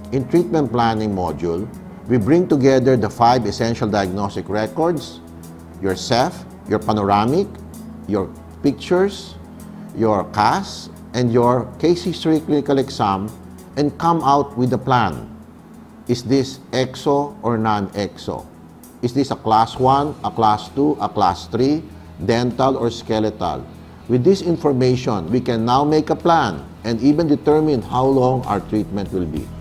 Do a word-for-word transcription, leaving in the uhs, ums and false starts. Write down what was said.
In treatment planning module, we bring together the five essential diagnostic records, your Ceph, your panoramic, your pictures, your C A S, and your case history clinical exam, and come out with a plan. Is this exo or non-exo? Is this a class one, a class two, a class three, dental or skeletal? With this information, we can now make a plan and even determine how long our treatment will be.